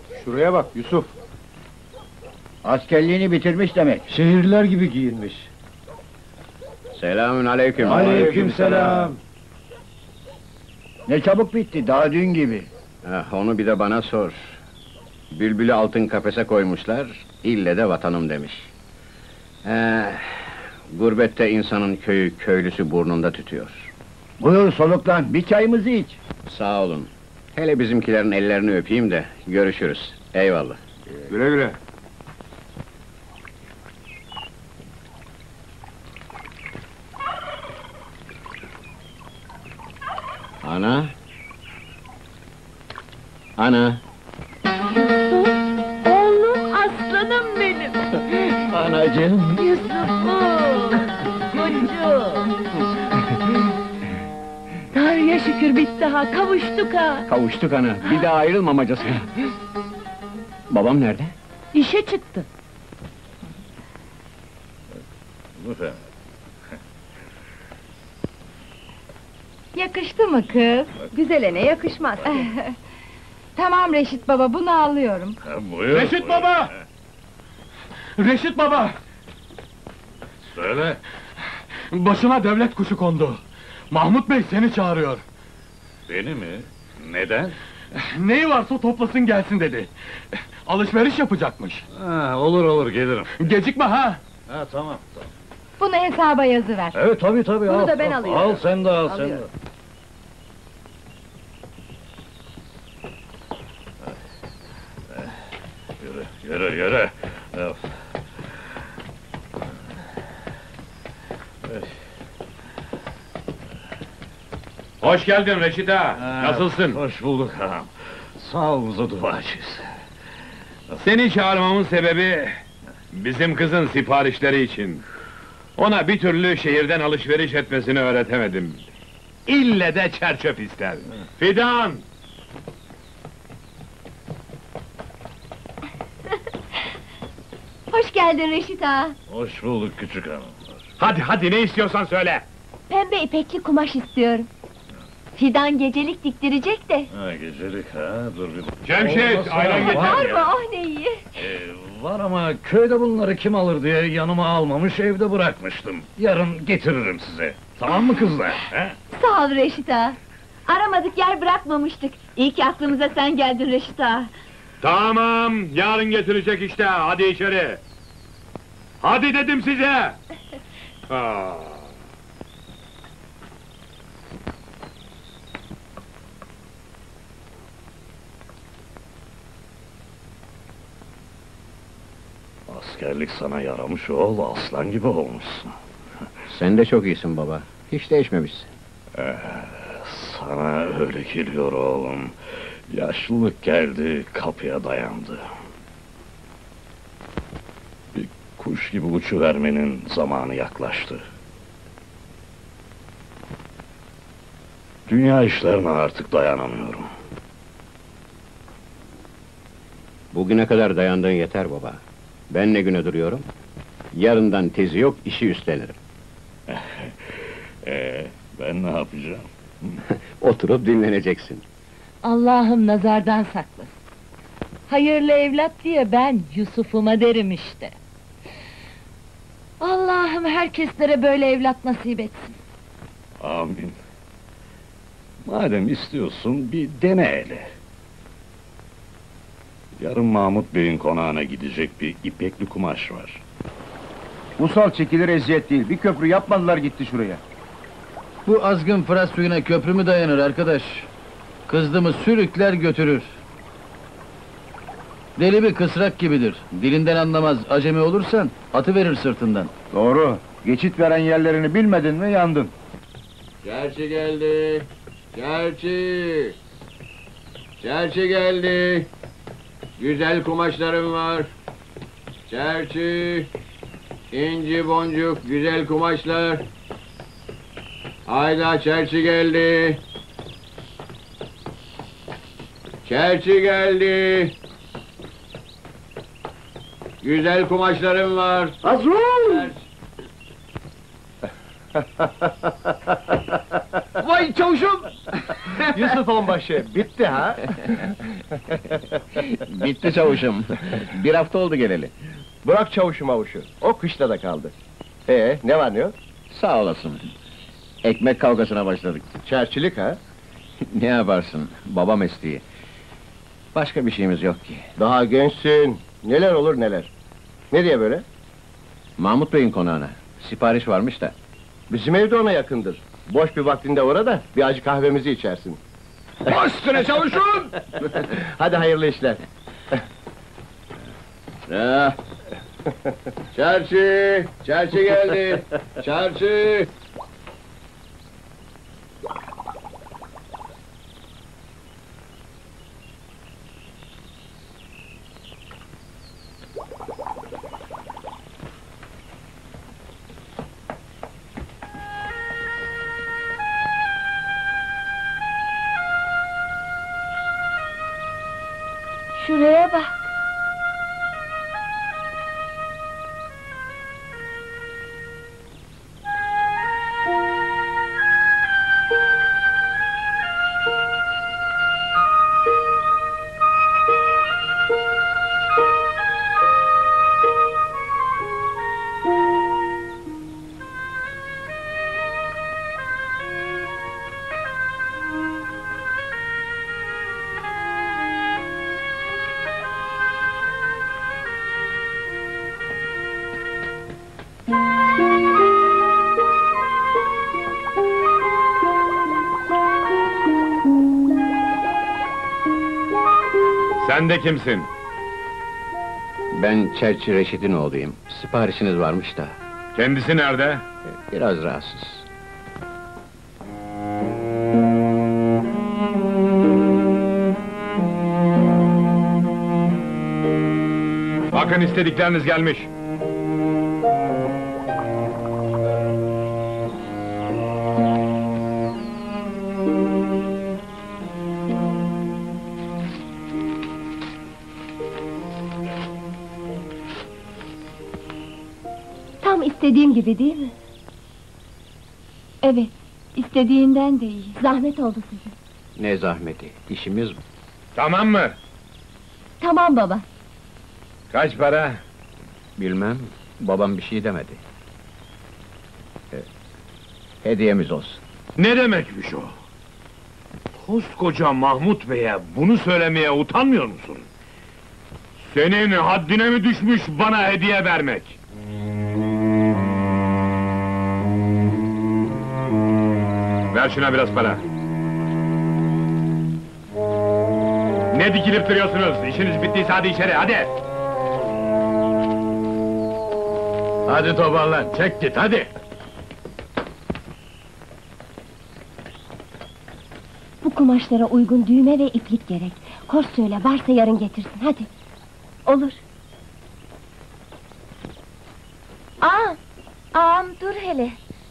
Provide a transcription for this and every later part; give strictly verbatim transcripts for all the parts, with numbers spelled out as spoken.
Şuraya bak Yusuf. Askerliğini bitirmiş demek. Şehirliler gibi giyinmiş. Selamün aleyküm. Aleykümselam. Ne çabuk bitti, daha dün gibi. Ah, onu bir de bana sor. Bülbülü altın kafese koymuşlar, ille de vatanım demiş. Eh, gurbette insanın köyü, köylüsü burnunda tütüyor. Buyur soluklan, bir çayımızı iç. Sağ olun. Hele bizimkilerin ellerini öpeyim de, görüşürüz. Eyvallah. Güle güle. Ana? Ana? Oğlum, aslanım benim! Anacığım! Yusuf'um! Çocuğum! Tanrı'ya şükür bitti ha, kavuştuk ha! Kavuştuk ana, bir daha ayrılmamacasına. Babam nerede? İşe çıktı. Yakıştı mı kız? Güzele ne yakışmaz ki? Tamam Reşit baba, bunu alıyorum. Buyur, Reşit buyur. baba! Reşit baba! Söyle, Başına devlet kuşu kondu. Mahmut Bey seni çağırıyor. beni mi? Neden? Neyi varsa toplasın gelsin dedi. Alışveriş yapacakmış. Ha, olur olur, gelirim. Gecikme ha! Ha, tamam, tamam. Bunu hesaba yazıver. Evet, tabii tabii, Bunu al. da ben al, alıyorum. Al, sen de al, sen de. Alıyorum. Yürü, yürü, yürü. Of. Hoş geldin Reşit ağa, Ha, nasılsın? Hoş bulduk ağam. Sağ olunuza duacıyız. Seni çağırmamın sebebi, bizim kızın siparişleri için. Ona bir türlü şehirden alışveriş etmesini öğretemedim. İlle de çerçöp ister. Fidan! Hoş geldin Reşit ağa. Hoş bulduk küçük hanım. Hadi hadi, ne istiyorsan söyle! Pembe ipekli kumaş istiyorum. Fidan gecelik diktirecek de. Ha, gecelik ha, dur bir... Cemşit, Olmasa ayran getir. var Var ya. mı? Oh ne iyi! Ee, var ama köyde bunları kim alır diye yanıma almamış, evde bırakmıştım. Yarın getiririm size. Tamam mı kızlar? He? Sağ ol Reşit ağa. Aramadık yer bırakmamıştık. İyi ki aklımıza sen geldin Reşit ağa. Tamam, yarın getirecek işte, hadi içeri! Hadi dedim size! Aa. Askerlik sana yaramış oğul, aslan gibi olmuşsun. Sen de çok iyisin baba, hiç değişmemişsin. Sana öyle geliyor oğlum. Yaşlılık geldi, kapıya dayandı. Bir kuş gibi uçuvermenin zamanı yaklaştı. Dünya işlerine artık dayanamıyorum. Bugüne kadar dayandığın yeter baba. Ben ne güne duruyorum? Yarından tezi yok, işi üstlenirim. Ee, ben ne yapacağım? Oturup dinleneceksin. Allah'ım nazardan saklasın. Hayırlı evlat diye ben Yusuf'uma derim işte. Allah'ım herkeslere böyle evlat nasip etsin. Amin. Madem istiyorsun, bir dene hele. Yarın Mahmut Bey'in konağına gidecek bir ipekli kumaş var. Usal çekilir eziyet değil, bir köprü yapmadılar gitti şuraya. Bu azgın Fırat suyuna köprü mü dayanır arkadaş? Kızdı mı sürükler götürür. Deli bir kısrak gibidir. Dilinden anlamaz, acemi olursan atıverir sırtından. Doğru, geçit veren yerlerini bilmedin mi yandın. Çerçi geldi, çerçi! Çerçi geldi! Güzel kumaşlarım var. Çerçi! İnci boncuk, güzel kumaşlar. Hayda, çerçi geldi! Çerçi geldi! Güzel kumaşlarım var. Azul! Çerçi- Vay çavuşum! Yusuf onbaşı, bitti ha? Bitti çavuşum. Bir hafta oldu geleli. Bırak çavuşu mavuşu, o kışta da kaldı. Ee, ne var ne yok? Sağ olasın. Ekmek kavgasına başladık. Çerçilik ha? Ne yaparsın, baba mesleği. Başka bir şeyimiz yok ki. Daha gençsin, neler olur neler. Nereye böyle? Mahmut Bey'in konağına. Sipariş varmış da. Bizim evde ona yakındır. Boş bir vaktinde uğra da bir acı kahvemizi içersin. Baş üstüne çavuşum! Hadi hayırlı işler. Ya. Çarşı! Çarşı geldi! Çarşı! Şuraya bak. Sen de kimsin? Ben Çerçi Reşit'in oğluyum. Siparişiniz varmış da. Kendisi nerede? Biraz rahatsız. Bakın istedikleriniz gelmiş. Tam istediğim gibi değil mi? Evet, istediğinden de iyi. Zahmet oldu size. Ne zahmeti, işimiz bu. Tamam mı? Tamam baba. Kaç para? Bilmem, babam bir şey demedi. E, hediyemiz olsun. Ne demekmiş o? Koskoca Mahmut Bey'e bunu söylemeye utanmıyor musun? Senin haddine mi düşmüş bana hediye vermek? Ver şuna biraz para. Ne dikilip duruyorsunuz? İşiniz bittiyse hadi içeri, hadi! Hadi toparlan, çek git hadi! Bu kumaşlara uygun düğme ve iplik gerek. Koş söyle, varsa yarın getirsin, hadi. Olur. Aa, ağam dur hele.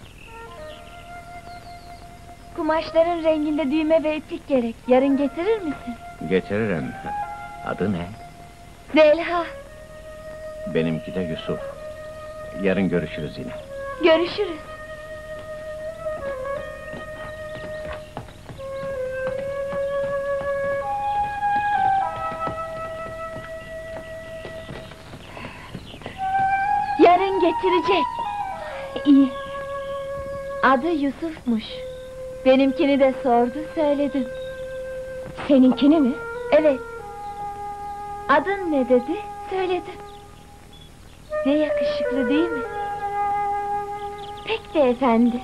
Kumaşların renginde düğme ve iplik gerek. Yarın getirir misin? Getiririm. Adı ne? Zelha, Benimki de Yusuf. Yarın görüşürüz yine. görüşürüz. Yarın getirecek. İyi. Adı Yusuf'muş. Benimkini de sordu, söyledim. Seninkini mi? Evet. Adın ne dedi? Söyledim. Ne yakışıklı değil mi? Pek de efendi.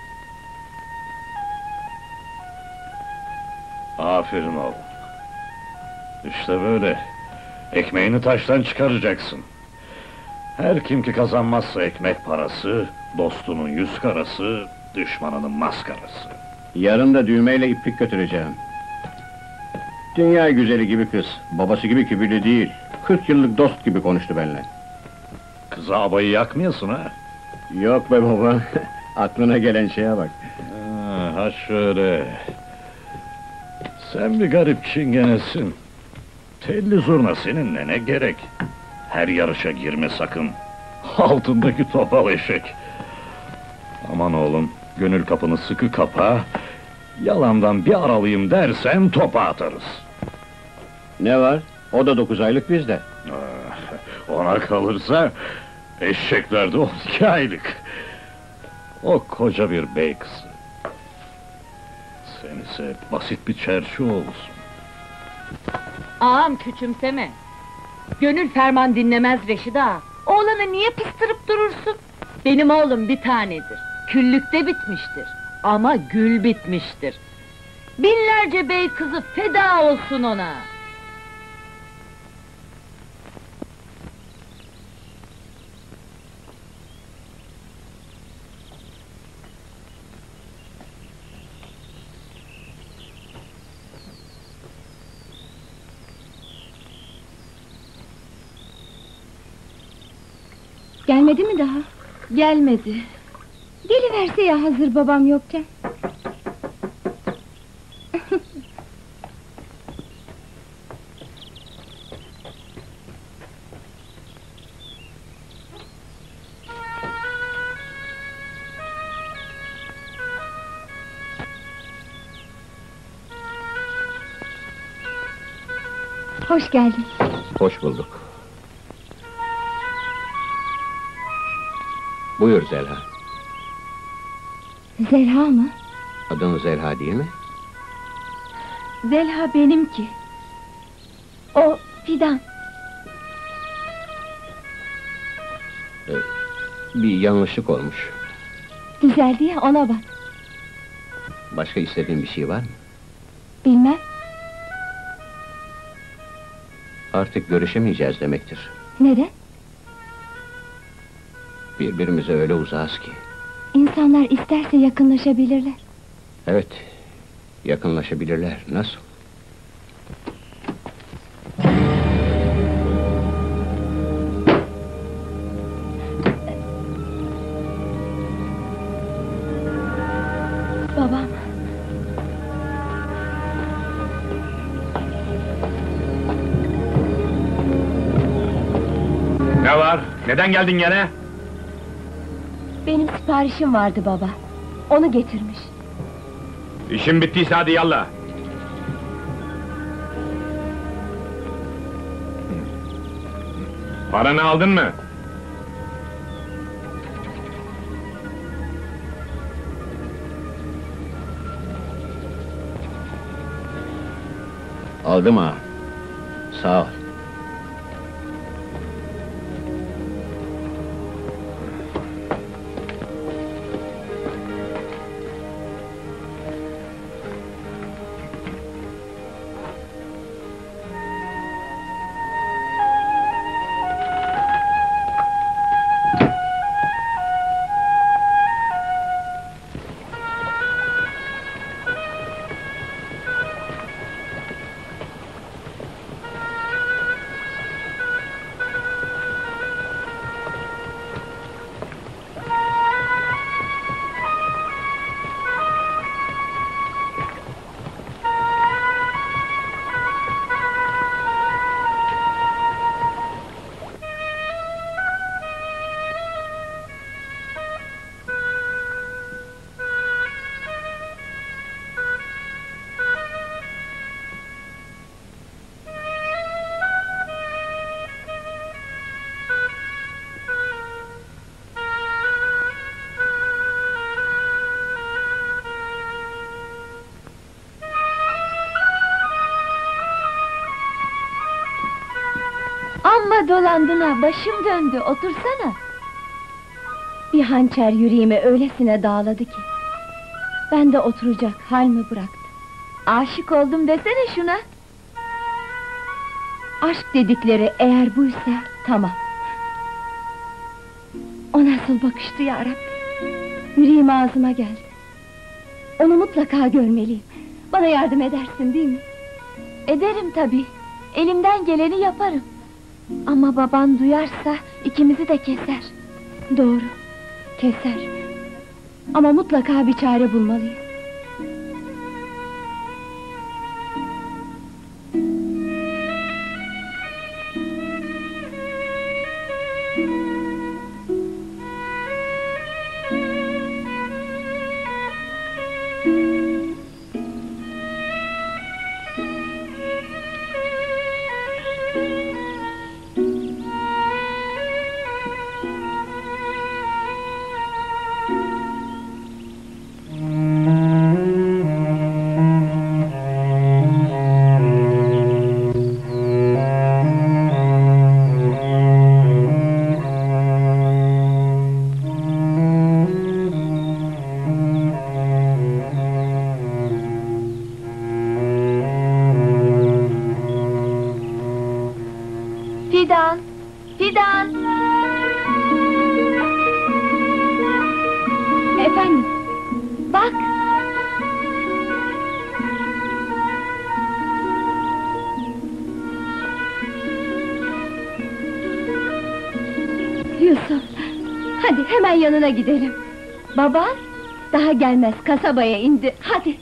Aferin oğlum. İşte böyle. Ekmeğini taştan çıkaracaksın. Her kim ki kazanmazsa ekmek parası, dostunun yüz karası, düşmanının maskarası. Yarın da düğmeyle iplik götüreceğim. Dünya güzeli gibi kız, babası gibi kibirli değil. Kırk yıllık dost gibi konuştu benimle. Kıza abayı yakmıyorsun ha? Yok be baba, aklına gelen şeye bak. Ha, ha şöyle. Sen bir garip çingenesin. Telli zurna seninle ne gerek? Her yarışa girme sakın. Altındaki topal eşek. Aman oğlum, gönül kapını sıkı kapa. Yalandan bir aralıyım dersen topa atarız. Ne var? O da dokuz aylık bizde. Ah, ona kalırsa eşekler de on iki aylık. O koca bir bey kızı. Sen ise basit bir çerçi oğlusun. Ağam küçümseme. Gönül ferman dinlemez Reşit ağa. Oğlanı niye pıstırıp durursun? Benim oğlum bir tanedir. Küllükte bitmiştir. Ama gül bitmiştir. Binlerce bey kızı feda olsun ona. Gelmedi mi daha? Gelmedi. Geliverse ya hazır babam yokken. Hoş geldin. Hoş bulduk. Buyur Zelha. Zelha mı? Adın Zelha değil mi? Zelha benimki. O Fidan. Ee, bir yanlışlık olmuş. Düzeldi ya, ona bak. Başka istediğin bir şey var mı? Bilmem. Artık görüşemeyeceğiz demektir. Neden? Birbirimize öyle uzağız ki. İnsanlar isterse yakınlaşabilirler. Evet, yakınlaşabilirler. Nasıl? Babam. Ne var? Neden geldin gene? Benim siparişim vardı baba. Onu getirmiş. İşin bittiyse hadi yallah. Paranı aldın mı? Aldım ha. Sağ ol. Amma dolandın ha, başım döndü, otursana. Bir hançer yüreğime öylesine dağladı ki. Ben de oturacak hal mi bıraktım? Aşık oldum desene şuna. Aşk dedikleri eğer buysa, tamam. O nasıl bakıştı ya Rabbi? Yüreğim ağzıma geldi. Onu mutlaka görmeliyim. Bana yardım edersin değil mi? Ederim tabii. Elimden geleni yaparım. Ama baban duyarsa ikimizi de keser. Doğru, keser. Ama mutlaka bir çare bulmalıyım. Fidan! Fidan! Efendim? Bak! Yusuf, hadi hemen yanına gidelim. Baba, daha gelmez, kasabaya indi, hadi!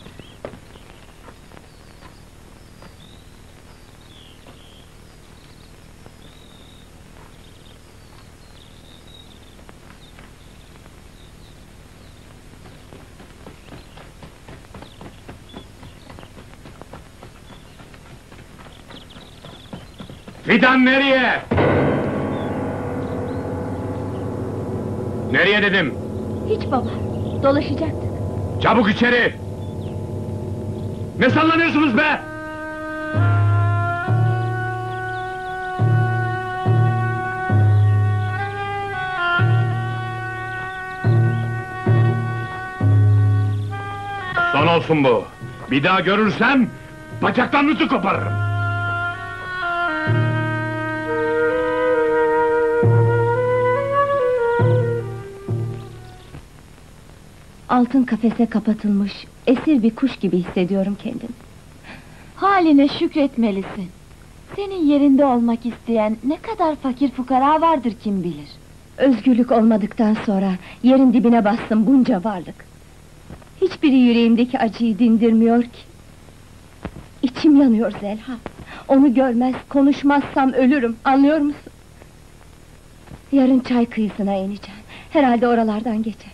Fidan nereye? Nereye dedim? Hiç baba, dolaşacaktık. Çabuk içeri! Ne sallanıyorsunuz be? Son olsun bu! Bir daha görürsem, bacaklarınızı koparırım! Altın kafese kapatılmış, esir bir kuş gibi hissediyorum kendimi. Haline şükretmelisin. Senin yerinde olmak isteyen ne kadar fakir fukara vardır kim bilir. Özgürlük olmadıktan sonra yerin dibine bastım bunca varlık. Hiçbiri yüreğimdeki acıyı dindirmiyor ki. İçim yanıyor Zelha. Onu görmez, konuşmazsam ölürüm, anlıyor musun? Yarın çay kıyısına ineceğim. Herhalde oralardan geçer.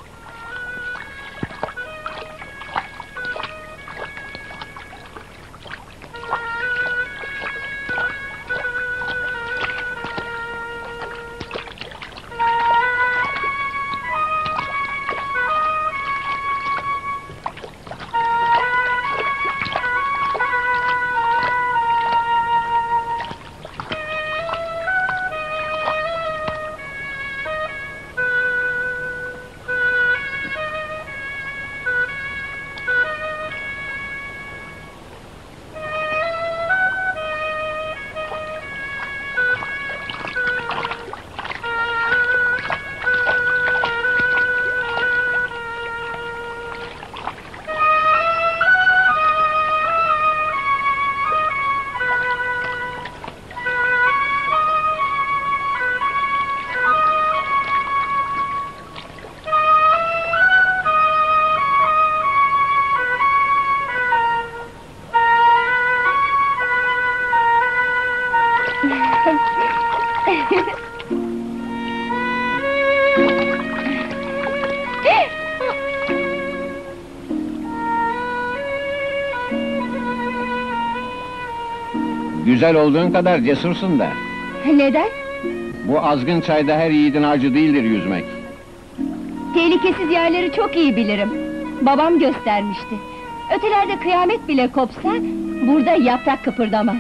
Güzel olduğun kadar cesursun da. Neden? Bu azgın çayda her yiğidin harcı değildir yüzmek. Tehlikesiz yerleri çok iyi bilirim. Babam göstermişti. Ötelerde kıyamet bile kopsa, burada yaprak kıpırdamaz.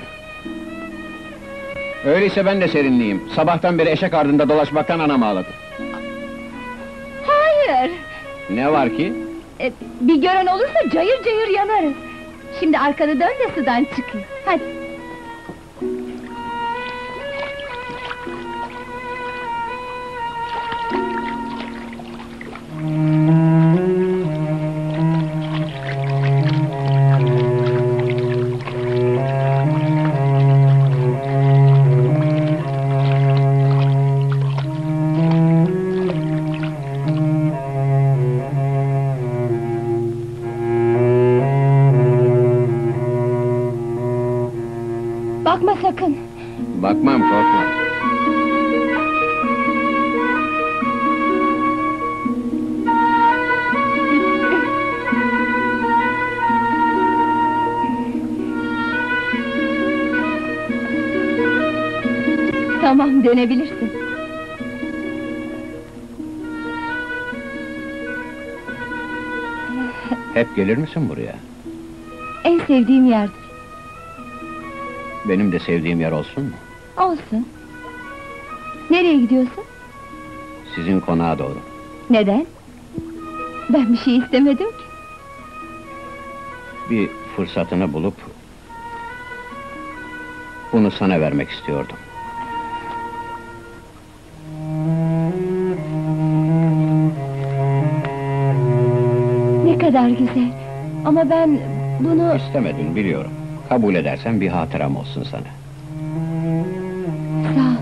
Öyleyse ben de serinleyeyim. Sabahtan beri eşek ardında dolaşmaktan anam ağladı. Hayır! Ne var ki? E, bir gören olursa cayır cayır yanarız. Şimdi arkanı dön de sudan çıkayım. Hadi! Bakma sakın! Bakmam, korkma. Tamam, dönebilirsin. Hep gelir misin buraya? En sevdiğim yerdir. Benim de sevdiğim yer olsun mu? Olsun. Nereye gidiyorsun? Sizin konağa doğru. Neden? Ben bir şey istemedim ki. Bir fırsatını bulup... bunu sana vermek istiyordum. kadar güzel. Ama ben bunu... İstemedin biliyorum. Kabul edersen bir hatıram olsun sana. Sağ ol.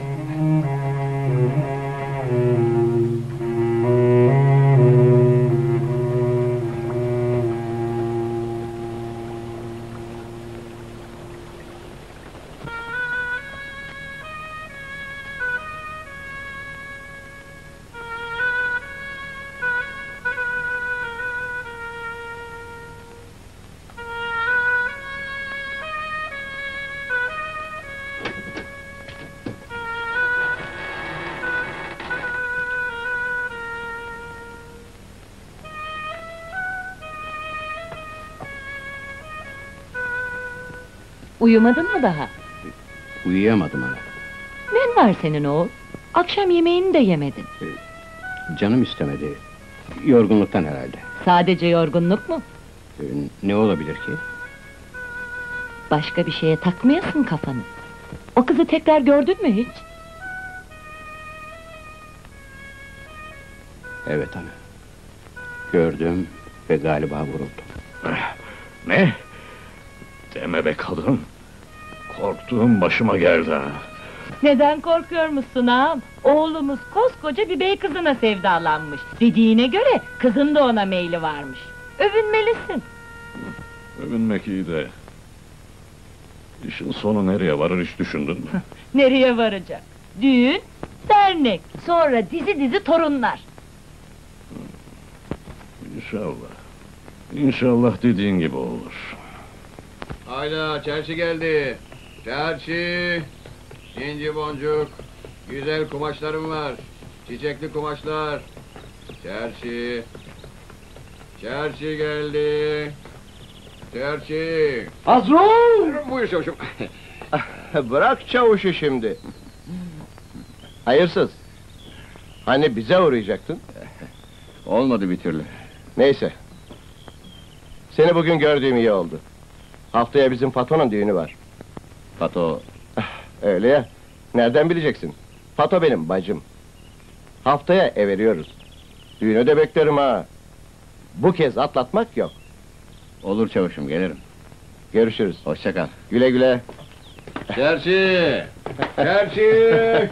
Uyumadın mı daha? Uyuyamadım ana. Ne var senin oğul? Akşam yemeğini de yemedin. Canım istemedi. Yorgunluktan herhalde. Sadece yorgunluk mu? Ee, Ne olabilir ki? Başka bir şeye takmayasın kafanı. O kızı tekrar gördün mü hiç? Evet ana. Gördüm ve galiba vuruldum. Ne? Deme be kadın. Korktuğum başıma geldi ha. Neden korkuyor musun ağam? Oğlumuz koskoca bir bey kızına sevdalanmış. Dediğine göre kızın da ona meyli varmış. Övünmelisin. Övünmek iyi de... İşin sonu nereye varır hiç düşündün mü? Nereye varacak? Düğün, dernek, sonra dizi dizi torunlar. İnşallah. İnşallah dediğin gibi olur. Hayda, çerçi geldi. Çerçi, inci boncuk, güzel kumaşlarım var. Çiçekli kumaşlar. Çerçi, çerçi geldi. Çerçi. Patron! Buyur çavuşum. Bırak çavuşu şimdi. Hayırsız. Hani bize uğrayacaktın? Olmadı bir türlü. Neyse. Seni bugün gördüğüm iyi oldu. Haftaya bizim Fato'nun düğünü var. Fato, Öyle ya. Nereden bileceksin? Fato benim bacım. Haftaya ev veriyoruz. Düğünü de beklerim ha. Bu kez atlatmak yok. olur çavuşum, gelirim. Görüşürüz. Hoşça kal. Güle güle. Çerçi! Çerçi!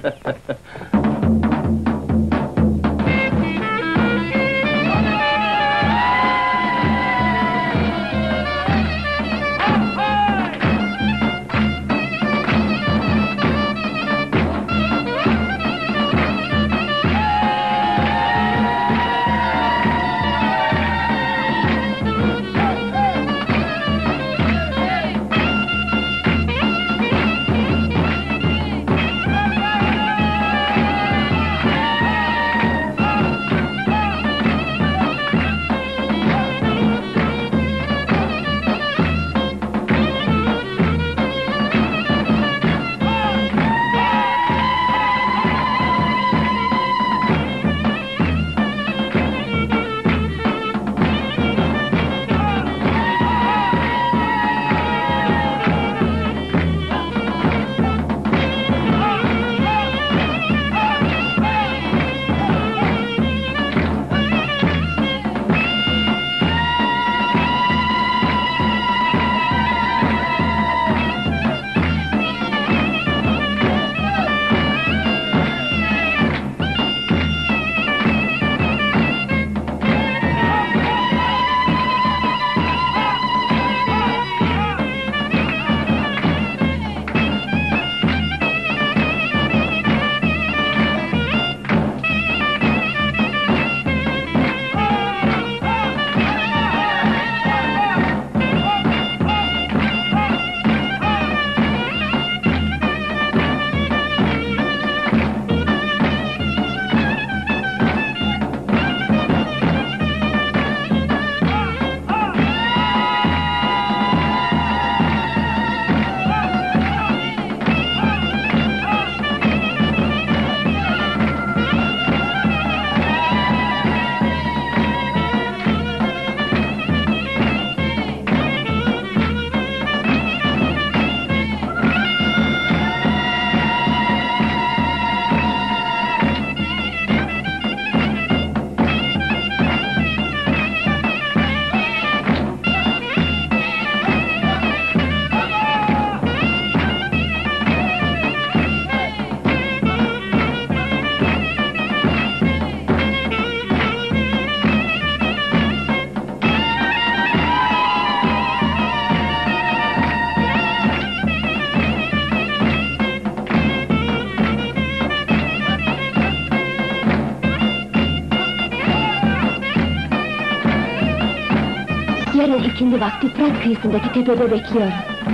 yarın ikindi vakti Fırat kıyısındaki tepede bekliyorum.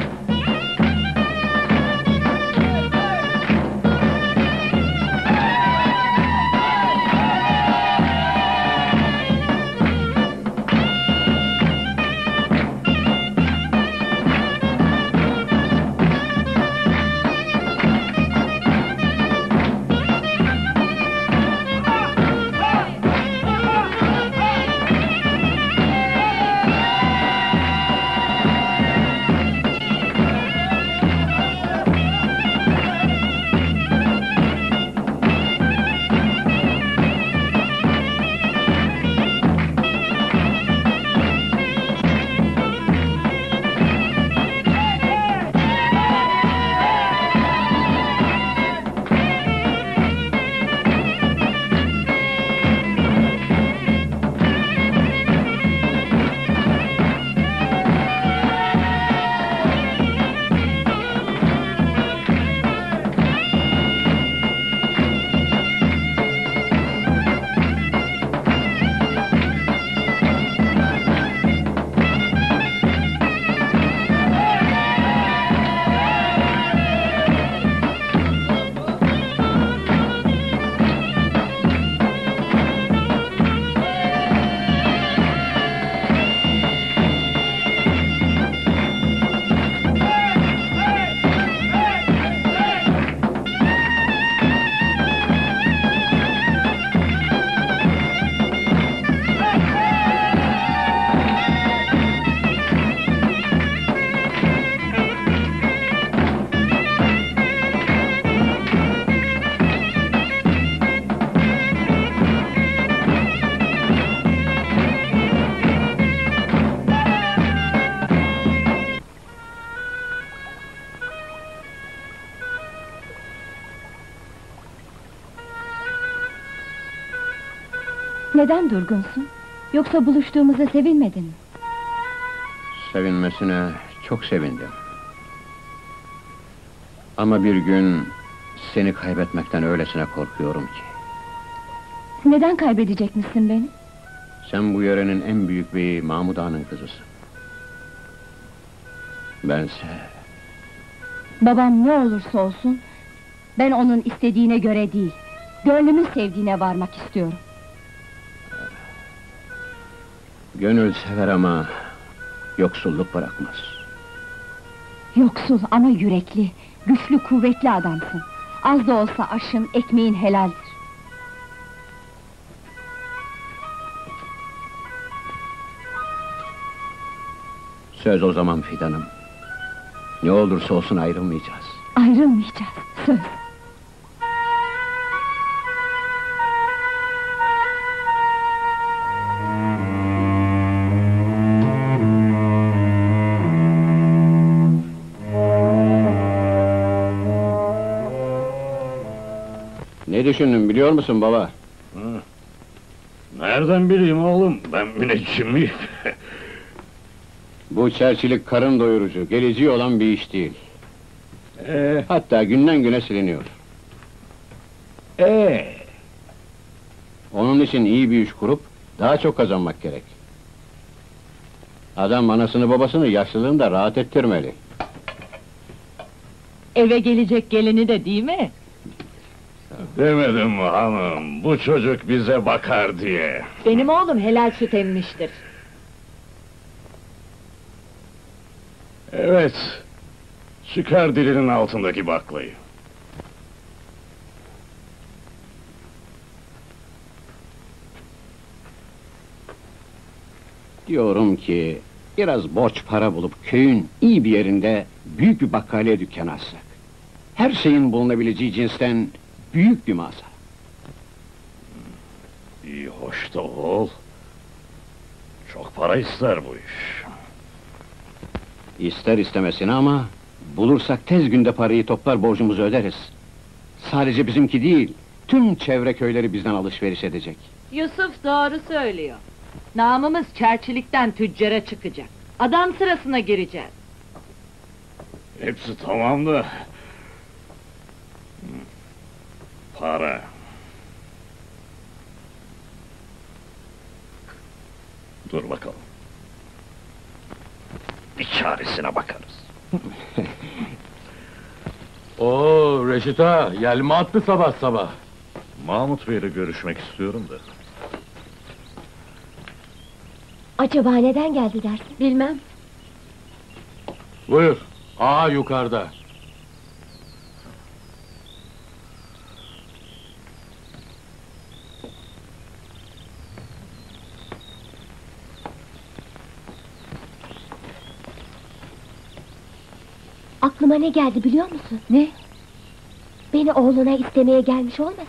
Neden durgunsun? Yoksa buluştuğumuza sevinmedin mi? Sevinmesine çok sevindim. Ama bir gün seni kaybetmekten öylesine korkuyorum ki. Neden kaybedecekmişsin beni? Sen bu yörenin en büyük beyi Mahmud Ağa'nın kızısın. Bense... Babam ne olursa olsun, ben onun istediğine göre değil, gönlümün sevdiğine varmak istiyorum. Gönül sever ama yoksulluk bırakmaz. Yoksul ama yürekli, güçlü, kuvvetli adamsın. Az da olsa aşın, ekmeğin helaldir. Söz o zaman Fidan'ım. Ne olursa olsun ayrılmayacağız. Ayrılmayacağız, söz. Ne düşündün biliyor musun baba? Hı. Nereden bileyim oğlum, ben müneccim miyim? Bu çerçilik karın doyurucu, geleceği olan bir iş değil. Ee, Hatta günden güne siliniyor. ee, Onun için iyi bir iş kurup daha çok kazanmak gerek. Adam anasını babasını yaşlılığında rahat ettirmeli. Eve gelecek gelini de değil mi? demedim mi hanım, bu çocuk bize bakar diye. Benim oğlum helal süt emmiştir. Evet, çıkar dilinin altındaki baklayı. Diyorum ki, biraz borç para bulup köyün iyi bir yerinde büyük bir bakkaliye dükkanı açsak. Her şeyin bulunabileceği cinsten büyük bir mağaza. İyi hoş da oğul. Çok para ister bu iş. İster istemesine ama bulursak tez günde parayı toplar borcumuzu öderiz. Sadece bizimki değil, tüm çevre köyleri bizden alışveriş edecek. Yusuf doğru söylüyor. Namımız çerçilikten tüccara çıkacak. Adam sırasına gireceğiz. Hepsi tamam da... Para. Dur bakalım. bir çaresine bakarız. Oo Reşit ağa, yel mi attı sabah sabah? Mahmut Bey'le görüşmek istiyorum da. Acaba neden geldi dersin? Bilmem. Buyur, ağa yukarıda. Aklıma ne geldi biliyor musun? Ne? Beni oğluna istemeye gelmiş olmasın?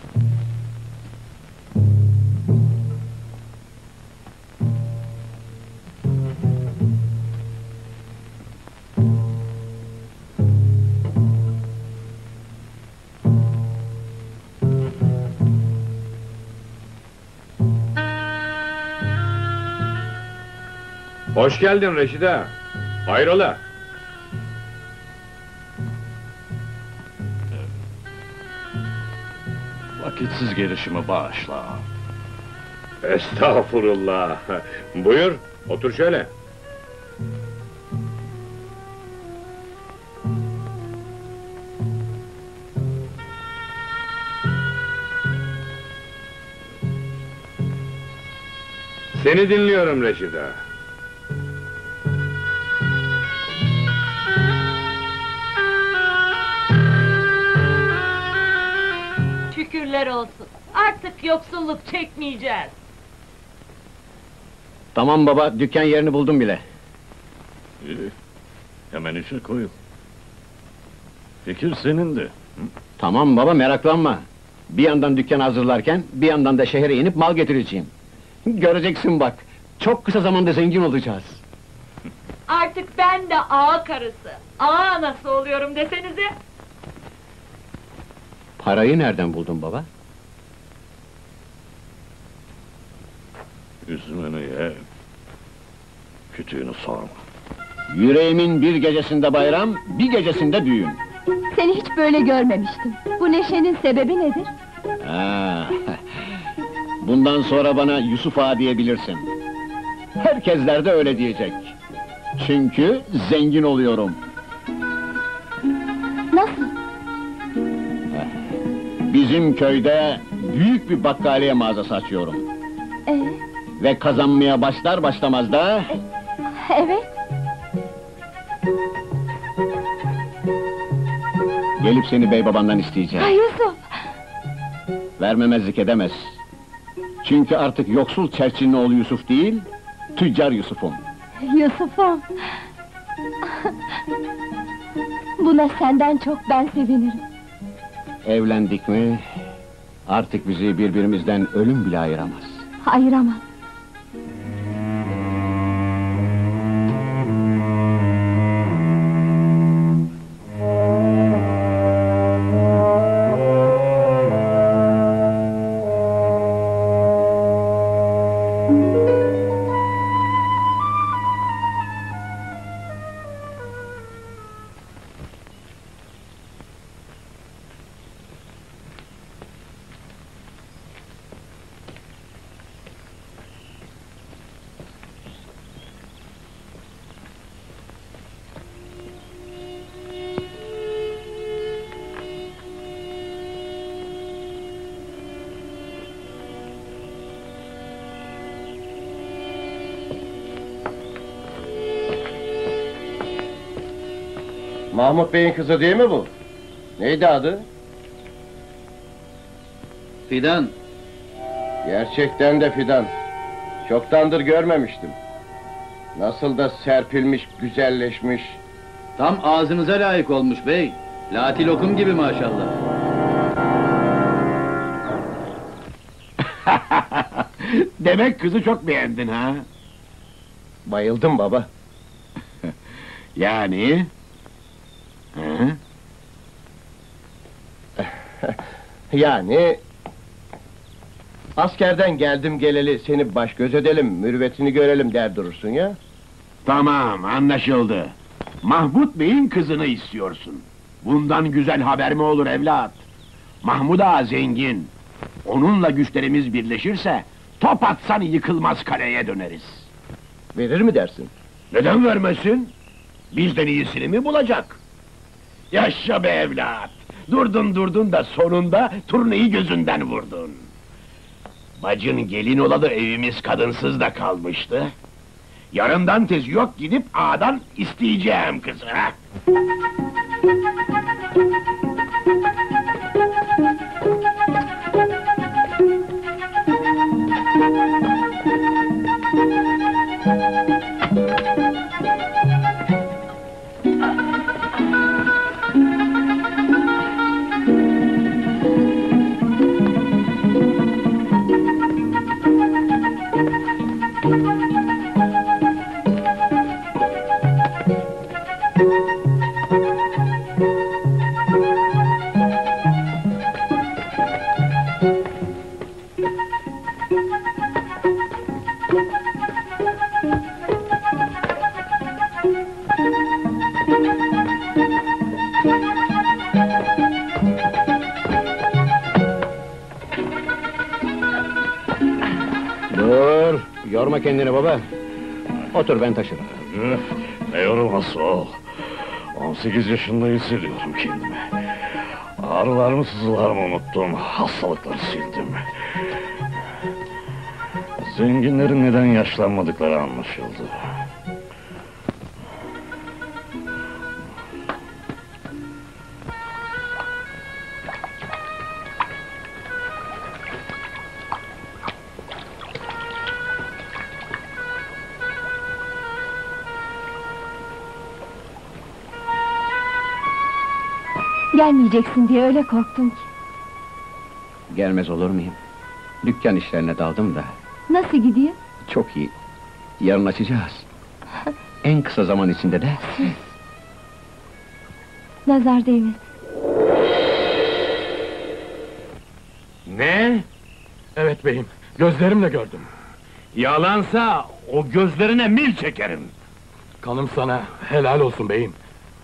Hoş geldin Reşida. Hayrola? Vakitsiz gelişimi bağışla. Estağfurullah. Buyur, otur şöyle. Seni dinliyorum Reşida. Şükürler olsun. Artık yoksulluk çekmeyeceğiz. Tamam baba, dükkan yerini buldum bile. İyi, hemen işe koyul. Fikir senin de. Tamam baba, meraklanma. Bir yandan dükkan hazırlarken, bir yandan da şehre inip mal getireceğim. Göreceksin bak, çok kısa zamanda zengin olacağız. Artık ben de ağa karısı, ağa anası oluyorum desenize. Parayı nereden buldun baba? Üzümünü ye. Kütüğünü sorma. Yüreğimin bir gecesinde bayram, bir gecesinde düğün. Seni hiç böyle görmemiştim. Bu neşenin sebebi nedir? Ha, bundan sonra bana Yusuf ağa diyebilirsin. Herkesler de öyle diyecek. Çünkü zengin oluyorum. Nasıl? Bizim köyde büyük bir bakkaliye mağazası açıyorum. Ee, Ve kazanmaya başlar başlamaz da... evet. ...gelip seni bey babandan isteyeceğim. Ay Yusuf! Vermemezlik edemez. Çünkü artık yoksul çerçinin oğlu Yusuf değil... ...tüccar Yusuf'um. Yusuf'um! Buna senden çok ben sevinirim. Evlendik mi... ...artık bizi birbirimizden ölüm bile ayıramaz. Ayıramam. Mahmut Bey'in kızı değil mi bu? Neydi adı? Fidan, Gerçekten de Fidan. Çoktandır görmemiştim. Nasıl da serpilmiş, güzelleşmiş. tam ağzınıza layık olmuş bey. Lati lokum gibi maşallah. Demek kızı çok beğendin ha? Bayıldım baba. Yani? Hı? Yani... Askerden geldim geleli seni baş göz edelim, mürüvvetini görelim der durursun ya. Tamam, anlaşıldı. Mahmut Bey'in kızını istiyorsun. Bundan güzel haber mi olur evlat? Mahmud Ağa zengin. Onunla güçlerimiz birleşirse... ...top atsan yıkılmaz kaleye döneriz. Verir mi dersin? Neden vermesin? Bizden iyisini mi bulacak? Yaşa be evlat! Durdun durdun da sonunda turneyi gözünden vurdun. Bacın gelin olalı evimiz kadınsız da kalmıştı. Yarından tez yok gidip ağadan isteyeceğim kızı. Ha? Dur, yorma kendini baba. Otur, ben taşırım. Üf, ne yorulması o? on sekiz yaşında hissediyorum kendimi. Ağrılarımı, sızılarımı unuttum, hastalıkları sildim. Zenginlerin neden yaşlanmadıkları anlaşıldı. Gelmeyeceksin diye öyle korktum ki. Gelmez olur muyum? Dükkan işlerine daldım da. Nasıl gidiyor? Çok iyi. Yarın açacağız. En kısa zaman içinde de. Nazar değmesin. Ne? Evet beyim, gözlerimle gördüm. Yalansa o gözlerine mil çekerim. Kanım sana, helal olsun beyim.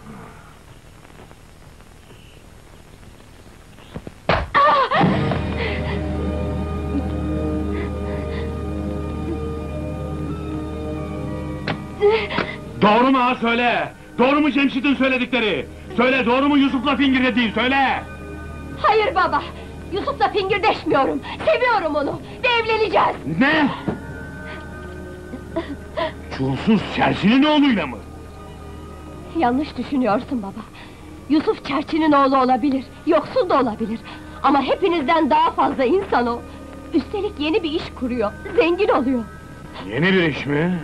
Doğru mu ha söyle? Doğru mu Cemşit'in söyledikleri? Söyle doğru mu Yusuf'la fingirlediği söyle! Hayır baba! Yusuf'la fingirdeşmiyorum! Seviyorum onu! Ve evleneceğiz! Ne? Çulsuz Çerçi'nin oğluyla mı? Yanlış düşünüyorsun baba! Yusuf Çerçi'nin oğlu olabilir, yoksul da olabilir. Ama hepinizden daha fazla insan o! Üstelik yeni bir iş kuruyor, zengin oluyor! Yeni bir iş mi?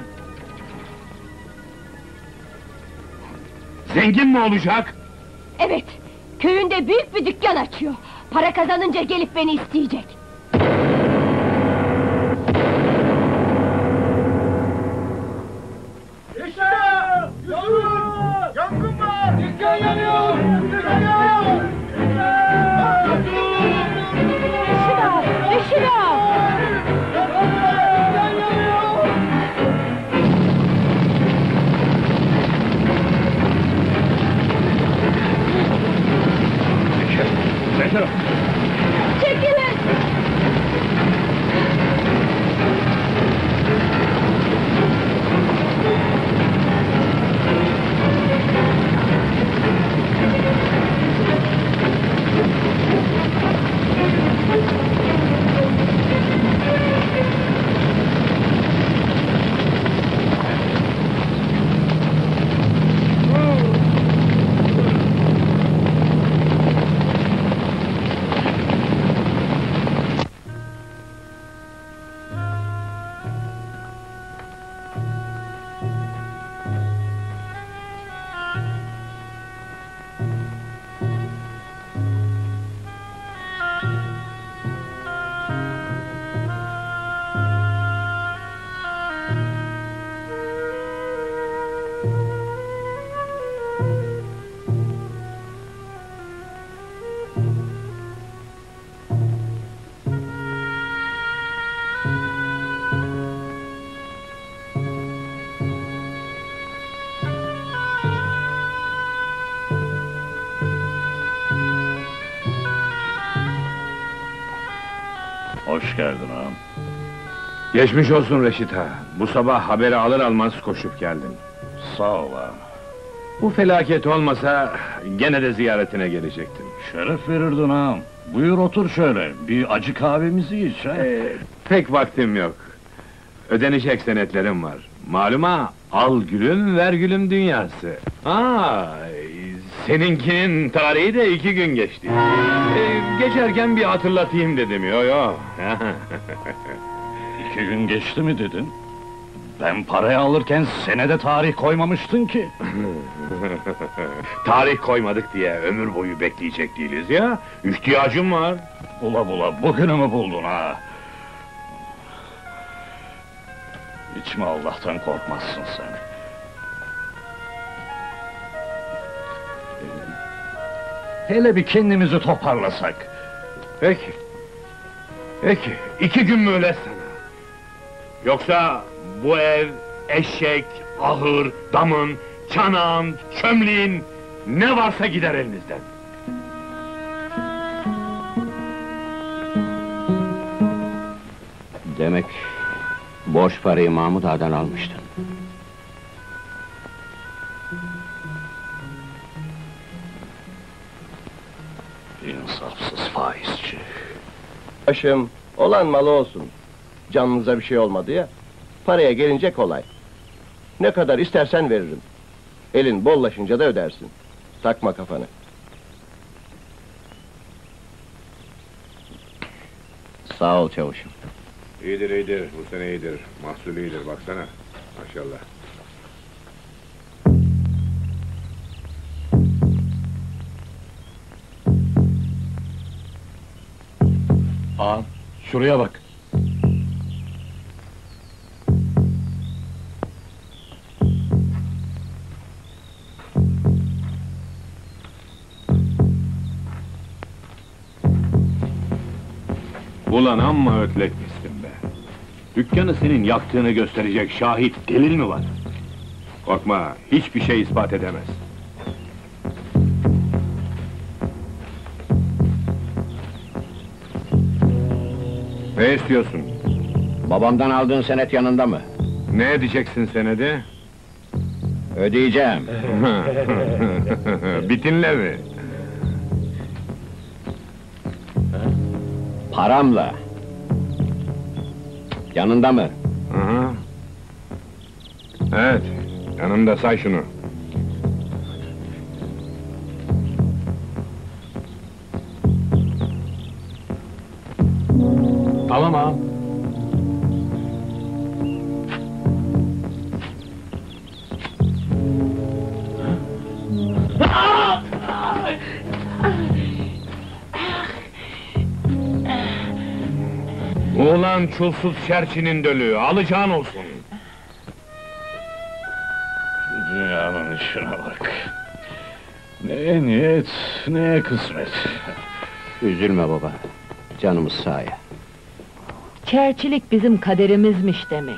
Zengin mi olacak? Evet! Köyünde büyük bir dükkan açıyor! Para kazanınca gelip beni isteyecek! Yangın var! Dükkan yanıyor! Dükkan yanıyor! Şuna! Şuna! Ne taraf? Çekilin! Hoş geldin ağam. Geçmiş olsun Reşit ağa. Bu sabah haberi alır almaz koşup geldim. Sağ ol ağam. Bu felaket olmasa gene de ziyaretine gelecektim. Şeref verirdin ağam. Buyur otur şöyle, bir acı kahvemizi iç ha. Ee, pek vaktim yok. Ödenecek senetlerim var. Maluma al gülüm ver gülüm dünyası. Aa, seninkinin tarihi de iki gün geçti. Ee, geçerken bir hatırlatayım dedim. Yo yo. İki gün geçti mi dedin? Ben parayı alırken senede tarih koymamıştın ki. Tarih koymadık diye ömür boyu bekleyecek değiliz ya. İhtiyacım var. Bula bula bugünü mü buldun ha? Hiç mi Allah'tan korkmazsın sen? Hele bir kendimizi toparlasak. Peki. Peki, iki gün mühlet sana. Yoksa bu ev, eşek, ahır, damın, çanağın, çömleğin... ...ne varsa gider elinizden. Demek borç parayı Mahmud Ağa'dan almıştın. İnsafsız faizci. Başım, olan malı olsun. Canınıza bir şey olmadı ya. Paraya gelince kolay. Ne kadar istersen veririm. Elin bollaşınca da ödersin. Takma kafanı. Sağ ol çavuşum. İyidir, iyidir, bu sene iyidir. Mahsul iyidir, baksana. Maşallah. Ağam, şuraya bak. Ulan amma ötletmişsin be! Dükkanı senin yaktığını gösterecek şahit, delil mi var? Korkma, hiçbir şey ispat edemez. Ne istiyorsun? Babamdan aldığın senet yanında mı? Ne edeceksin senedi? Ödeyeceğim. Bitinle mi? Paramla. Yanında mı? Hı hı. Evet, yanımda, say şunu. Tamam ağam. Ulan çulsuz şerçinin dölü, alacağın olsun! Dünyanın işine bak. Neye niyet, neye kısmet. Üzülme baba. Canımız sağ ya. Çerçilik bizim kaderimizmiş demek.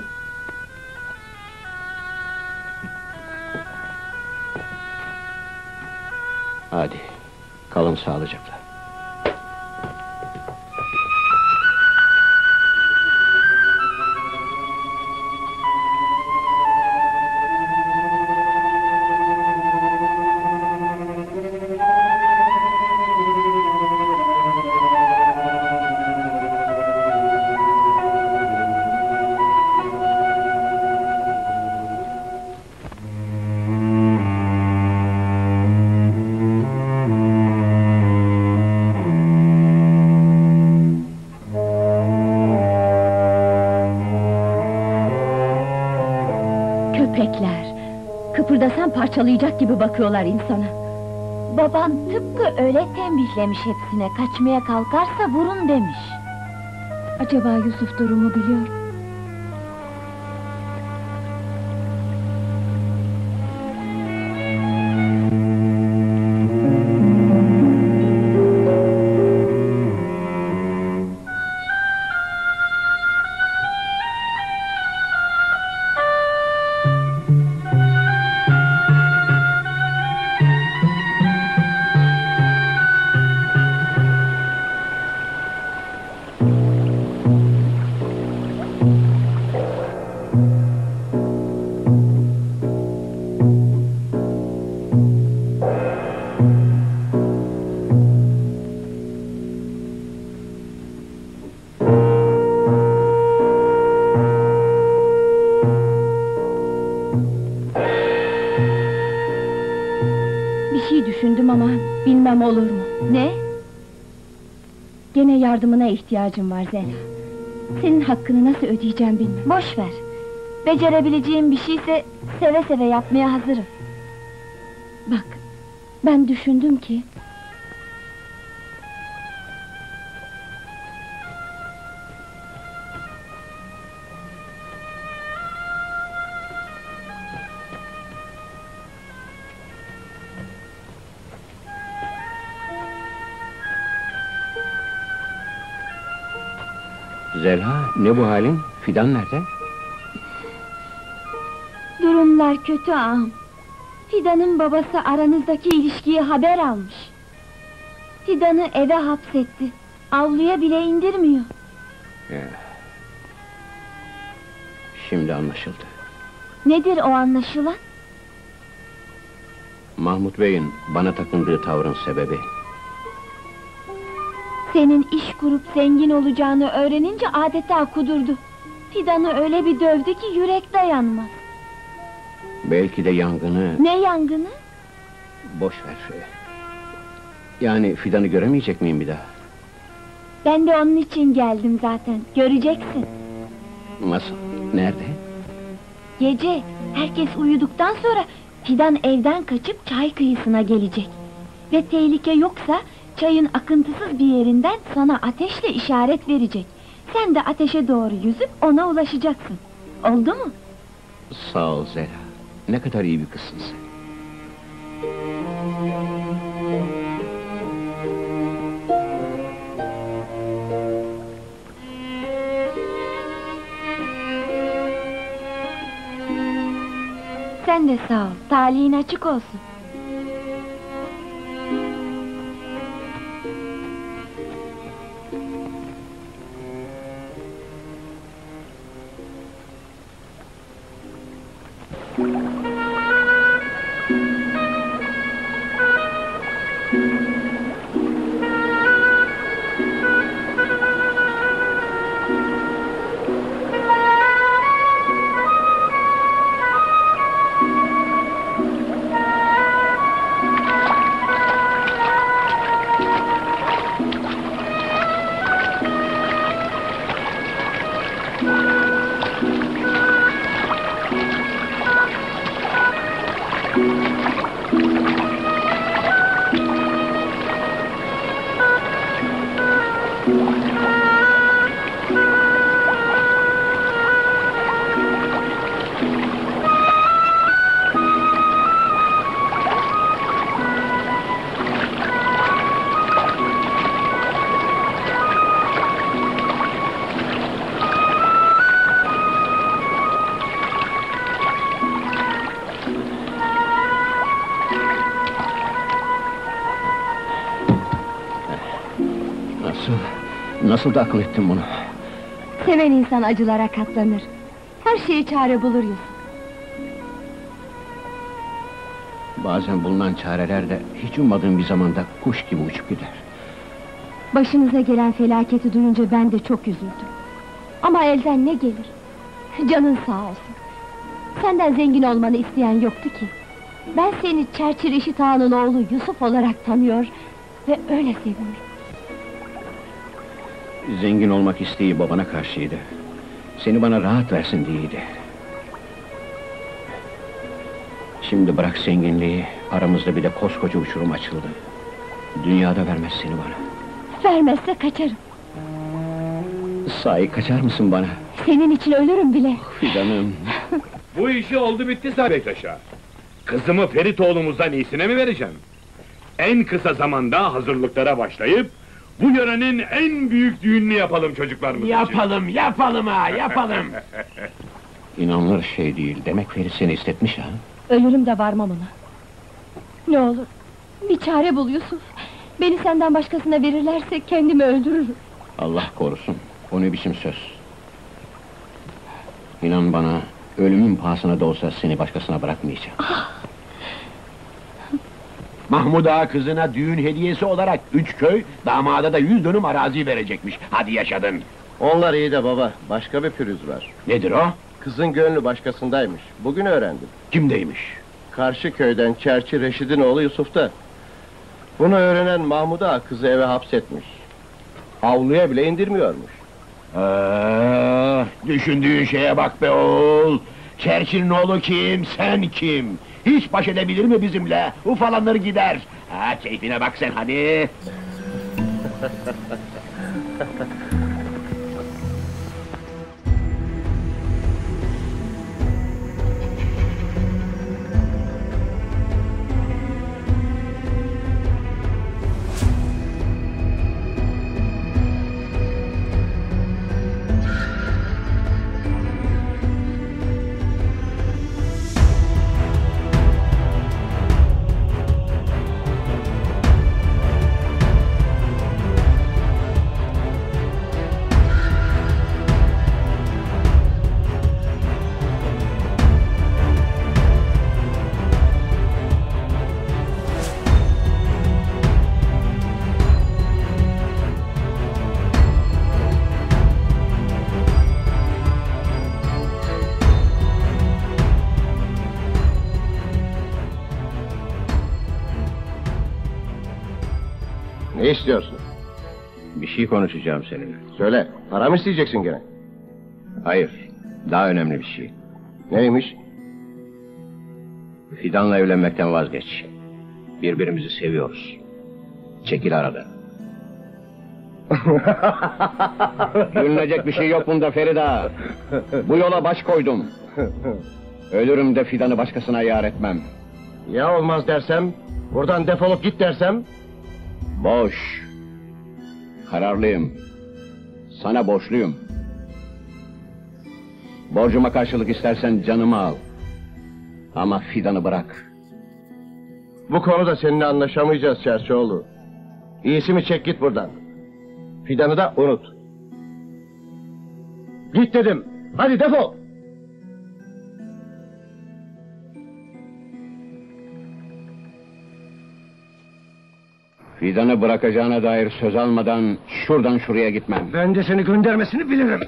Hadi. Kalın sağlıcakla. Köpekler! Kıpırdasan parçalayacak gibi bakıyorlar insana. Baban tıpkı öyle tembihlemiş hepsine, kaçmaya kalkarsa vurun demiş. Acaba Yusuf durumu biliyor mu? Bilmem olur mu? Ne? Gene yardımına ihtiyacım var Zeliha. Senin hakkını nasıl ödeyeceğim bilmem. Boş ver. Becerebileceğim bir şeyse seve seve yapmaya hazırım. Bak, ben düşündüm ki... Zeliha, ne bu halin? Fidan nerede? Durumlar kötü ağam. Fidan'ın babası aranızdaki ilişkiyi haber almış. Fidan'ı eve hapsetti. Avluya bile indirmiyor. Ya. Şimdi anlaşıldı. Nedir o anlaşılan? Mahmut Bey'in bana takındığı tavrın sebebi. Senin iş kurup zengin olacağını öğrenince adeta kudurdu. Fidan'ı öyle bir dövdü ki yürek dayanmaz. Belki de yangını... Ne yangını? Boş ver. Yani Fidan'ı göremeyecek miyim bir daha? Ben de onun için geldim zaten, göreceksin. Nasıl? Nerede? Gece, herkes uyuduktan sonra... Fidan evden kaçıp çay kıyısına gelecek. Ve tehlike yoksa... Çayın akıntısız bir yerinden sana ateşle işaret verecek. Sen de ateşe doğru yüzüp ona ulaşacaksın. Oldu mu? Sağ ol Zeliha. Ne kadar iyi bir kızsın sen. Sen de sağ ol. Talihin açık olsun. Nasıl da akıl ettin bunu? Seven insan acılara katlanır. Her şeye çare bulur Yusuf. Bazen bulunan çareler de hiç ummadığım bir zamanda kuş gibi uçup gider. Başınıza gelen felaketi duyunca ben de çok üzüldüm. Ama elden ne gelir? Canın sağ olsun. Senden zengin olmanı isteyen yoktu ki. Ben seni Çerçi Reşit Ağa'nın oğlu Yusuf olarak tanıyor ve öyle seviyorum. Zengin olmak isteği babana karşıydı. Seni bana rahat versin diyeydi. Şimdi bırak zenginliği, aramızda bir de koskoca uçurum açıldı. Dünyada vermez seni bana. Vermezse kaçarım. Sahi kaçar mısın bana? Senin için ölürüm bile. Fidanım. Bu işi oldu bitti Sabri Bektaş'a. Kızımı Ferit oğlumuzdan iyisine mi vereceğim? En kısa zamanda hazırlıklara başlayıp... Bu yörenin en büyük düğününü yapalım çocuklarımız için. Yapalım, yapalım ha, yapalım! İnanılır şey değil, demek Ferit seni istetmiş ha? Ölürüm de varmam ona. Ne olur, bir çare bul Yusuf. Beni senden başkasına verirlerse kendimi öldürürüm. Allah korusun, o ne biçim söz? İnan bana, ölümün pahasına da olsa seni başkasına bırakmayacağım. Ah! Mahmud Ağa kızına düğün hediyesi olarak üç köy, damada da yüz dönüm arazi verecekmiş. Hadi yaşadın! Onlar iyi de baba, başka bir pürüz var. Nedir o? Kızın gönlü başkasındaymış, bugün öğrendim. Kimdeymiş? Karşı köyden Çerçi Reşit'in oğlu Yusuf'ta. Bunu öğrenen Mahmud Ağa kızı eve hapsetmiş. Avluya bile indirmiyormuş. Aa, düşündüğün şeye bak be oğul! Çerçinin oğlu kim, sen kim? Hiç baş edebilir mi bizimle? Ufalanır gider! Ha, keyfine bak sen hadi! Ne istiyorsun? Bir şey konuşacağım seninle. Söyle, para mı isteyeceksin gene? Hayır, daha önemli bir şey. Neymiş? Fidan'la evlenmekten vazgeç. Birbirimizi seviyoruz. Çekil aradan. Gülünecek bir şey yok bunda Ferida. Bu yola baş koydum. Ölürüm de Fidan'ı başkasına yar etmem. Ya olmaz dersem, buradan defolup git dersem? Boş. Kararlıyım. Sana borçluyum. Borcuma karşılık istersen canımı al. Ama Fidan'ı bırak. Bu konuda seninle anlaşamayacağız Çerçioğlu. İyisi mi çek git buradan. Fidan'ı da unut. Git dedim, hadi defol! Fidan'ı bırakacağına dair söz almadan şuradan şuraya gitmem. Ben de seni göndermesini bilirim.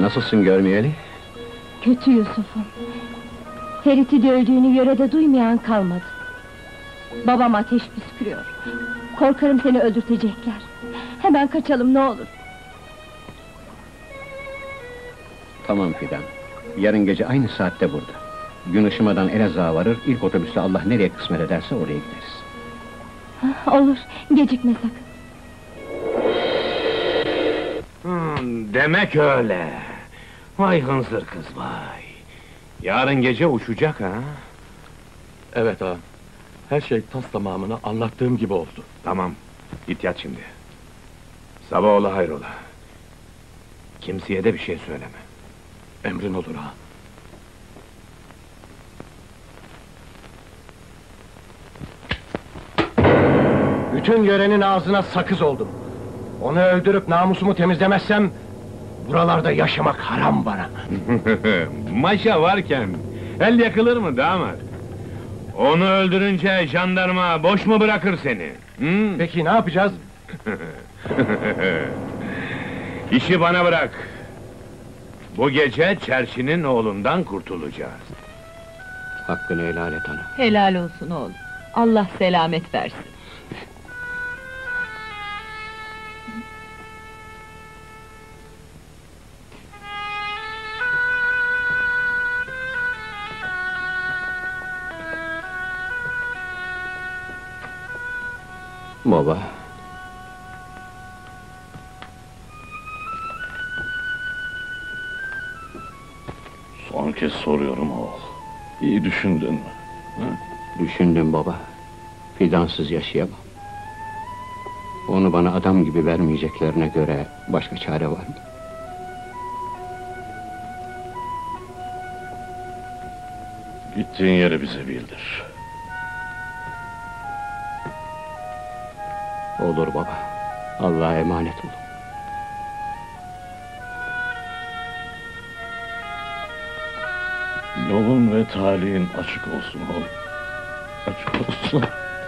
Nasılsın görmeyeli? Kötü Yusuf'um. Ferit'i de öldüğünü yörede duymayan kalmadı. Babam ateş püskürüyor. Korkarım seni öldürtecekler. Hemen kaçalım ne olur. Tamam Fidan. Yarın gece aynı saatte burada. Gün ışımadan Elazığ'a varır, ilk otobüste Allah nereye kısmet ederse oraya gideriz. Olur, gecikme sakın. Hmm, demek öyle. Vay hınzır kız vay. Yarın gece uçacak ha? Evet ağam. Her şey tas tamamını anlattığım gibi oldu. Tamam, git yat şimdi. Sabah ola hayrola. Kimseye de bir şey söyleme. Emrin olur ağam. Bütün yörenin ağzına sakız oldum. Onu öldürüp namusumu temizlemezsem... ...buralarda yaşamak haram bana. Maşa varken el yakılır mı damat? Onu öldürünce jandarma boş mu bırakır seni? Hı? Peki ne yapacağız? İşi bana bırak. Bu gece Çerçi'nin oğlundan kurtulacağız. Hakkını helal et ana. Helal olsun oğlum. Allah selamet versin. Baba. Son kez soruyorum oğul. İyi düşündün mü? Düşündüm baba. Fidansız yaşayamam. Onu bana adam gibi vermeyeceklerine göre başka çare var mı? Gittiğin yeri bize bildir. Olur baba. Allah'a emanet olun. Yolun ve talihin açık olsun oğlum. Açık olsun.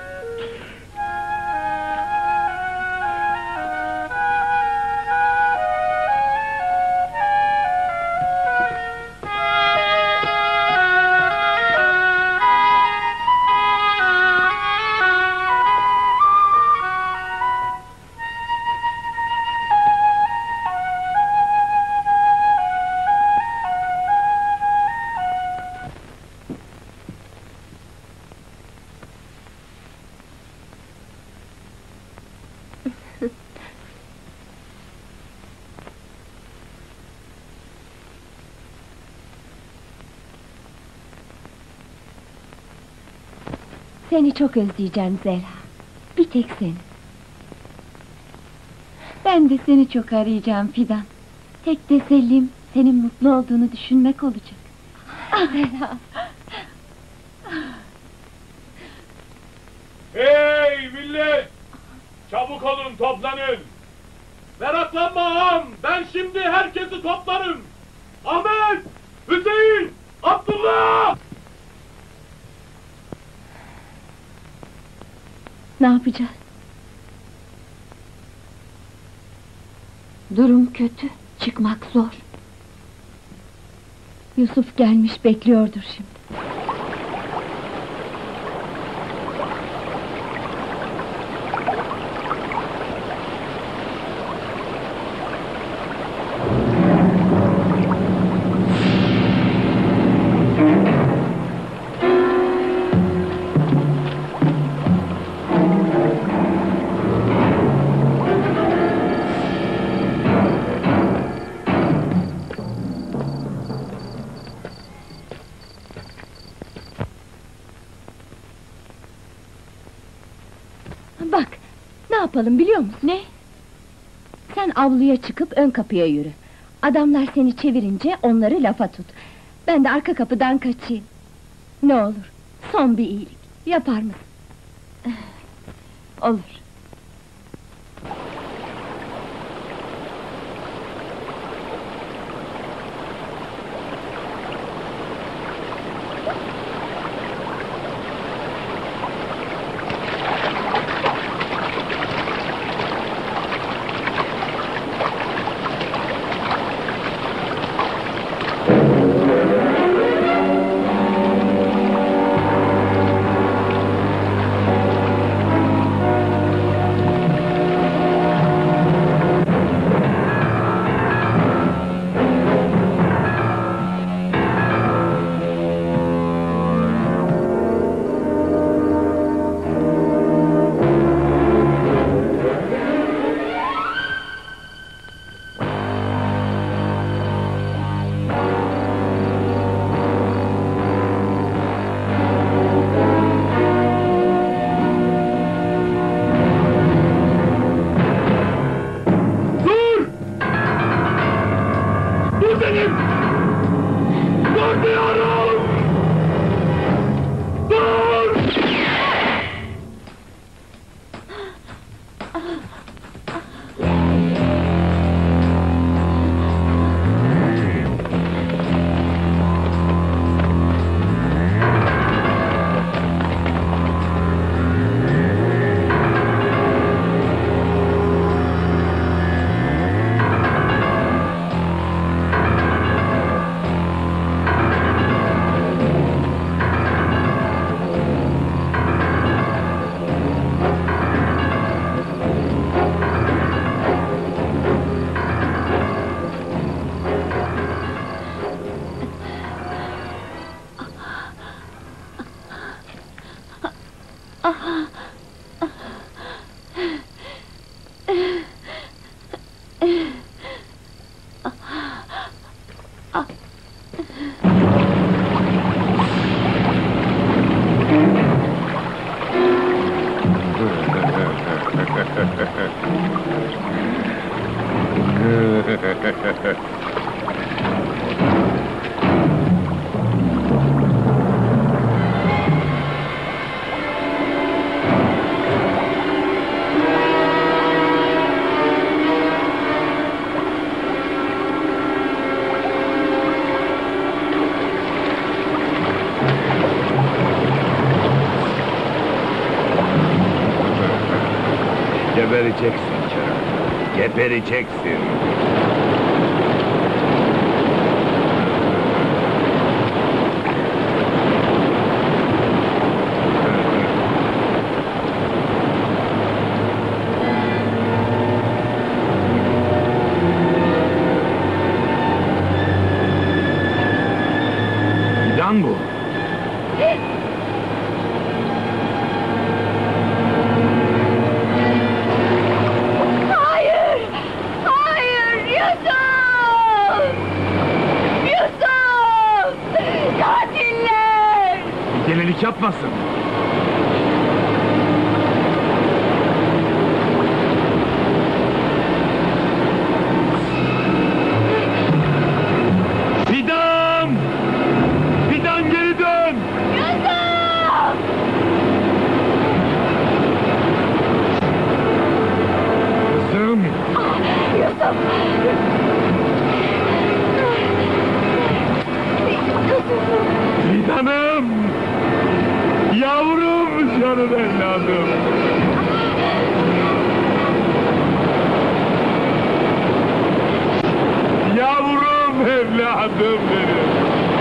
Seni çok özleyeceğim Zeliha. Bir tek seni. Ben de seni çok arayacağım Fidan. Tek tesellim senin mutlu olduğunu düşünmek olacak. Ah Zeliha! Hey millet! Çabuk olun, toplanın! Meraklanma ağam, ben şimdi herkesi toplarım! Ahmet! Hüseyin! Abdullah! Ne yapacağız? Durum kötü, çıkmak zor. Yusuf gelmiş bekliyordur şimdi. Bak, ne yapalım biliyor musun? Ne? Sen avluya çıkıp ön kapıya yürü. Adamlar seni çevirince onları lafa tut. Ben de arka kapıdan kaçayım. Ne olur, son bir iyilik. Yapar mısın? Olur. benim! Dur diyorum! Dur! Gebereceksin Kerem. Gebereceksin. Fidan bu. Hayır! Hayır! Yusuf! Yusuf! Katiller! Delilik yapmasın. Fidan! Fidan geri dön! Yusuf! Kızım! Yusuf! Fidanım! Yavrum, canım evladım! Yavrum, evladım benim!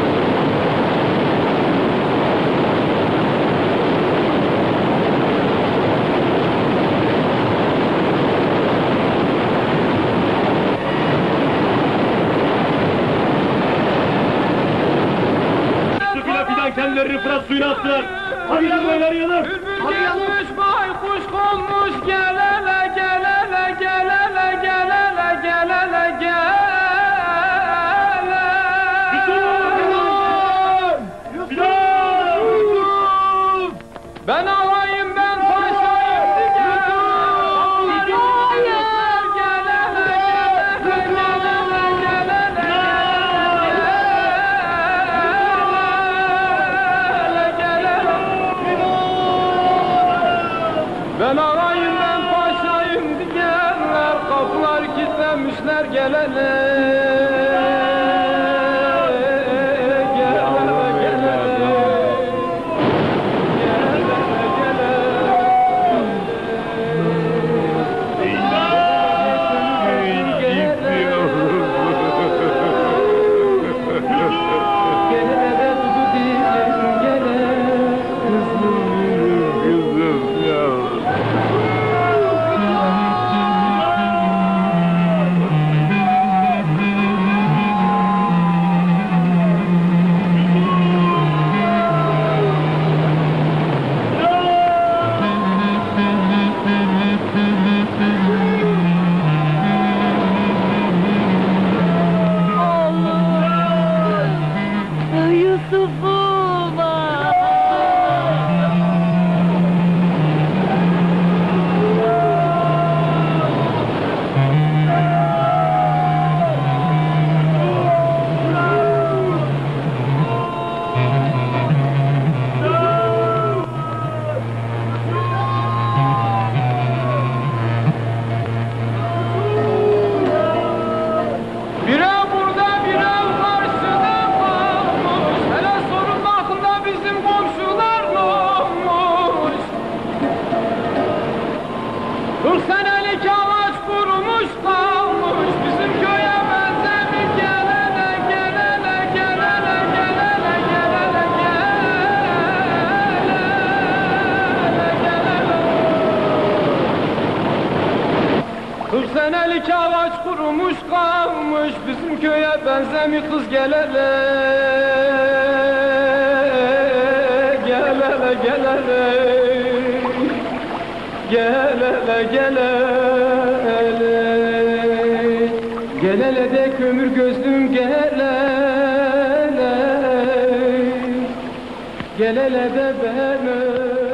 Yusuf'la Fidan kendilerini Fırat suyuna attılar! Hadi yanmayın, arayalım! Gelmiş baykuş konmuş gelele gelele gelele gelele gelele gelele. Fidan! Fidan! Ben alayım ben paşayım diye. Hayır. Gelele gelele gelele gelele gelele. Ben alayım ben paşayım diyenler kapılar kilitlemişler gelele. Durmuş kalmış bizim köye benzemi kız gel hele. Gel hele gel hele. Gel hele gel hele. Gel hele de kömür gözlüm gel hele. Gel hele de beni